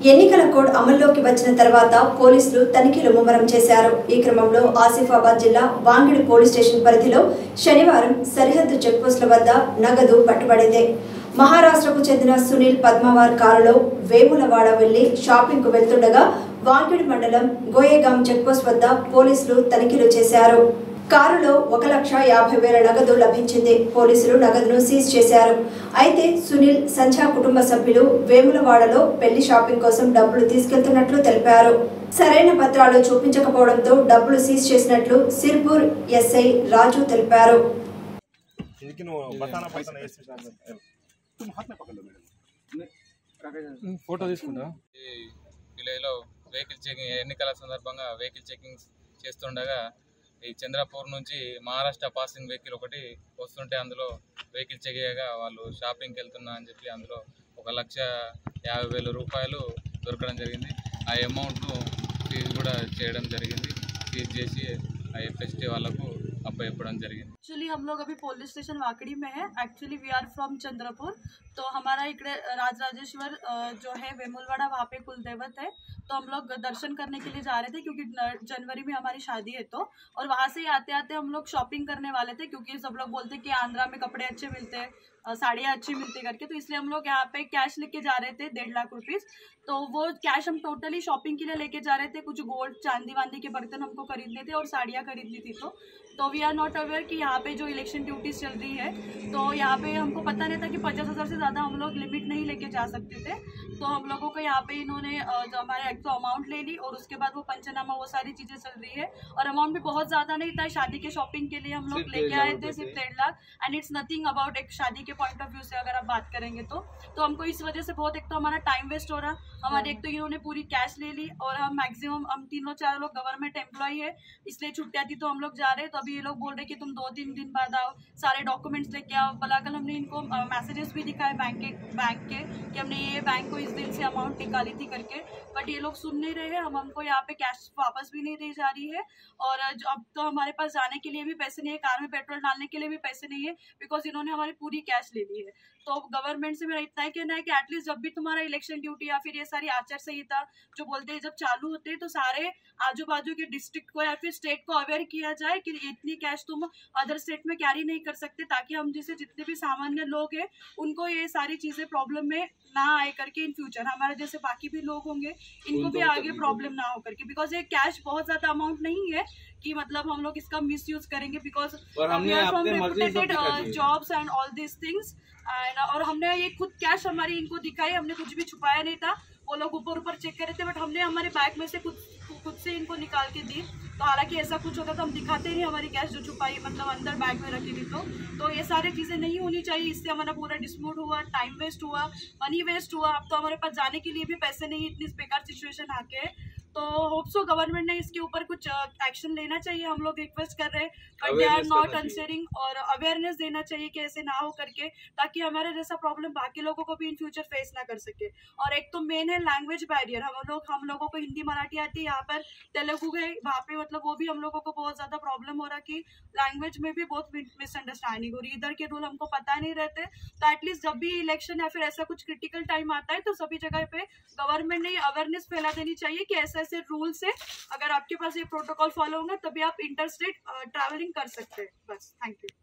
ఎన్నికల కోడ్ అమల్లోకి వచ్చిన తర్వాత పోలీసులు తనిఖీలు ముమ్మరం చేశారు। ఈ క్రమంలో ఆసిఫాబాద్ జిల్లా వాంగిడి పోలీస్ స్టేషన్ పరిధిలో శనివారం సరిహద్దు చెక్‌పోస్టుల వద్ద నగదు పట్టుబడింది। మహారాష్ట్రకు చెందిన సునీల్ పద్మవార్ కారులో వేములవాడ వెళ్లి షాపింగ్ కు వెళ్తుండగా వాంగిడి మండలం గోయేగాం చెక్‌పోస్ట్ వద్ద పోలీసులు తనిఖీలు చేశారు। కారులో 1,50,000 నగదు లభించింది। పోలీసులు నగదును సీజ్ చేశారు। అయితే సునీల్ సంధ్య కుటుంబ సభ్యులు వేములవాడలో పెళ్లి షాపింగ్ కోసం డబ్బులు తీసుకెళ్తున్నట్లు తెలిపారు। సరైన పత్రాలు చూపించకపోవడంతో డబ్బులు సీజ్ చేసినట్లు సిర్పూర్ ఎస్ఐ రాజు తెలిపారు। వెహికల్ చెకింగ్ ఎన్నికల సందర్భంగా వెహికల్ చెకింగ్ చేస్తుండగా ఈ చంద్రపూర్ నుంచి మహారాష్ట్ర పాసింగ్ వెహికల్ ఒకటి వస్తుంటే అందులో వెహికల్ చెక్ చేయగా వాళ్ళు షాపింగ్కి వెళ్తున్నా అని చెప్పి అందులో 1,50,000 రూపాయలు దొరకడం జరిగింది। ఆ అమౌంట్ను సీజ్ కూడా చేయడం జరిగింది। సీజ్ చేసి ఆ ఎఫ్ఎస్టీ వాళ్ళకు అప్పచెప్పడం జరిగింది। एक्चुअली हम लोग अभी पुलिस स्टेशन वाकड़ी में है। Actually we are from Chandrapur. तो हमारा इकडे राजराजेश्वर जो है वेमुलवाड़ा वहाँ पे कुल देवत है। तो हम लोग दर्शन करने के लिए जा रहे थे क्योंकि जनवरी में हमारी शादी है। तो और वहाँ से आते आते हम लोग शॉपिंग करने वाले थे क्योंकि सब लोग बोलते कि आंध्रा में कपड़े अच्छे मिलते हैं, साड़ियाँ अच्छी मिलती करके। तो इसलिए हम लोग यहाँ पे कैश लेके जा रहे थे 1.5 लाख रुपीज़। तो वो कैश हम टोटली शॉपिंग के लिए लेके जा रहे थे। कुछ गोल्ड चांदी वांदी के बर्तन हमको खरीदने थे और साड़ियाँ खरीदनी थी। तो वी आर नॉट अवेयर कि यहाँ पे जो इलेक्शन ड्यूटीज चल रही है तो यहाँ पे हमको पता नहीं था कि 50,000 से ज़्यादा हम लोग लिमिट नहीं लेके जा सकते थे। तो हम लोगों को यहाँ पे इन्होंने जो हमारे एक तो अमाउंट ले ली और उसके बाद वो पंचनामा वो सारी चीज़ें चल रही है। और अमाउंट भी बहुत ज़्यादा नहीं था। शादी के शॉपिंग के लिए हम लोग लेके आए थे सिर्फ 1.5 lakh. And it's nothing about एक शादी के पॉइंट ऑफ व्यू से अगर आप बात करेंगे तो हमको इस वजह से बहुत एक तो हमारा टाइम वेस्ट हो रहा। हमारे एक तो इन्होंने पूरी कैश ले ली और हम मैक्सिमम हम 3-4 लोग गवर्नमेंट एम्प्लॉय है इसलिए छुट्टियाँ थी तो हम लोग जा रहे। तो अभी ये लोग बोल रहे कि तुम 2-3 दिन बाद आओ, सारे डॉक्यूमेंट्स लेके आओ। भला कल हमने इनको मैसेजेस भी दिखाए बैंक के कि हमने ये बैंक को इस दिन से अमाउंट निकाली थी करके। बट ये लोग सुन नहीं रहे हैं। हमको यहाँ पे कैश वापस भी नहीं दी जा रही है और अब तो हमारे पास जाने के लिए भी पैसे नहीं है, कार में पेट्रोल डालने के लिए भी पैसे नहीं है बिकॉज इन्होंने हमारी पूरी कैश ले ली है। तो गवर्नमेंट से मेरा इतना ही कहना है कि एटलीस्ट जब भी तुम्हारा इलेक्शन ड्यूटी या फिर ये सारी आचार संहिता जो बोलते हैं जब चालू होते हैं तो सारे आजू बाजू के डिस्ट्रिक्ट को या फिर स्टेट को अवेयर किया जाए कि इतनी कैश तुम अदर स्टेट में कैरी नहीं कर सकते, ताकि हम जैसे जितने भी सामान्य लोग हैं उनको ये सारी चीज़ें प्रॉब्लम में ना आए करके इन फ्यूचर हमारे जैसे बाकी भी लोग होंगे इनको भी आगे प्रॉब्लम ना हो करके। बिकॉज ये कैश बहुत ज़्यादा अमाउंट नहीं है कि मतलब हम लोग इसका मिस यूज करेंगे because jobs and all this things. और हमने ये खुद कैश हमारी इनको दिखाई, हमने कुछ भी छुपाया नहीं था। वो लोग ऊपर चेक कर रहे थे बट हमने हमारे बैग में से खुद से इनको निकाल के दी। तो हालांकि ऐसा कुछ होता तो हम दिखाते नहीं हमारी कैश जो छुपाई मतलब अंदर बैग में रखी थी। तो ये सारी चीज़ें नहीं होनी चाहिए। इससे हमारा पूरा डिस्प्यूट हुआ, टाइम वेस्ट हुआ, मनी वेस्ट हुआ। अब तो हमारे पास जाने के लिए भी पैसे नहीं, इतनी बेकार सिचुएशन आके। तो होप सो गवर्नमेंट ने इसके ऊपर कुछ एक्शन लेना चाहिए। हम लोग रिक्वेस्ट कर रहे हैं but they are not answering और अवेयरनेस देना चाहिए कि ऐसे ना हो करके, ताकि हमारे जैसा प्रॉब्लम बाकी लोगों को भी इन फ्यूचर फेस ना कर सके। और एक तो मेन है लैंग्वेज बैरियर। हम लोगों को हिंदी मराठी आती है, यहाँ पर तेलुगु है वहाँ पे मतलब वो भी हम लोगों को बहुत ज़्यादा प्रॉब्लम हो रहा कि लैंग्वेज में भी बहुत मिसअंडरस्टैंडिंग हो रही। इधर के रूल हमको पता नहीं रहते। तो एटलीस्ट जब भी इलेक्शन या फिर ऐसा कुछ क्रिटिकल टाइम आता है तो सभी जगह पे गवर्नमेंट ने अवेयरनेस फैला देनी चाहिए कि ऐसे रूल से अगर आपके पास ये प्रोटोकॉल फॉलो होगा तभी आप इंटर स्टेट ट्रैवलिंग कर सकते हैं। बस थैंक यू।